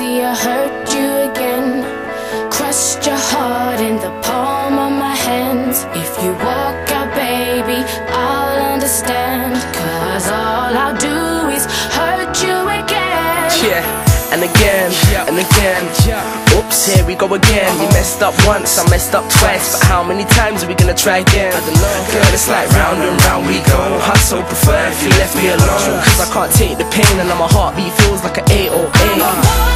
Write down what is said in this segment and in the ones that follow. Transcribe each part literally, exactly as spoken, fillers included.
daisy, I hurt you again. Crushed your heart in the palm of my hands. If you walk out, baby, I'll understand. Cause all I'll do is hurt you again. Yeah, and again, and again. Oops, here we go again. We messed up once, I messed up twice, but how many times are we gonna try again? I don't know. Girl, it's like round and round we go. I'd so prefer if you left me alone, cause I can't take the pain and now my heartbeat feels like an eight oh eight.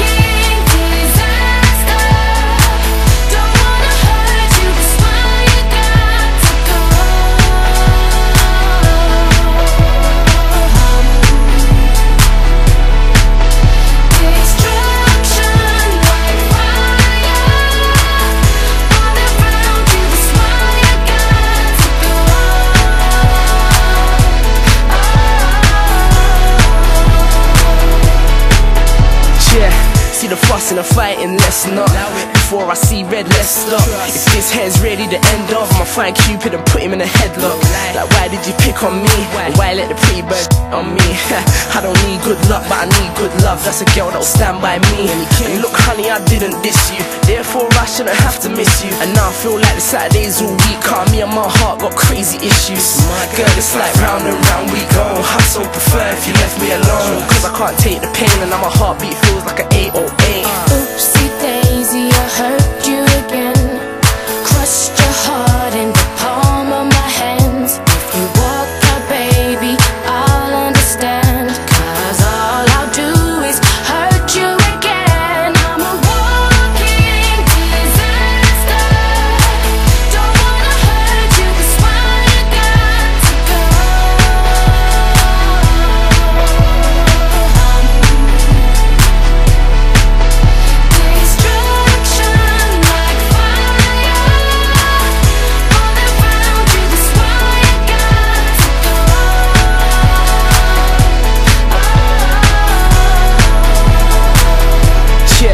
See the fuss and the fighting, let's not. Before I see red, let's stop. If this head's ready to end off, I'ma find Cupid and put him in a headlock. Like, why did you pick on me? And why let the pretty bird on me? I don't need good luck, but I need good love. That's a girl that'll stand by me. And look, honey, I didn't diss you, therefore I shouldn't have to miss you. And now I feel like the Saturdays all week, cause me and my heart got crazy issues. Girl, it's like round and round we go. I'd so prefer if you left me alone, cause I can't take the pain and now my heartbeat feels like an eight oh eight. Oopsie daisy, I hurt you again. Crushed your heart in the palm of my hands. If you walk out, baby, I'll understand. Cause all I'll do is hurt you again. I'm a walking disaster. Don't wanna hurt you, that's why you got to go.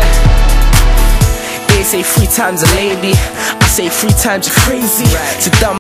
Say three times a lady, I say three times you're crazy. So dumb.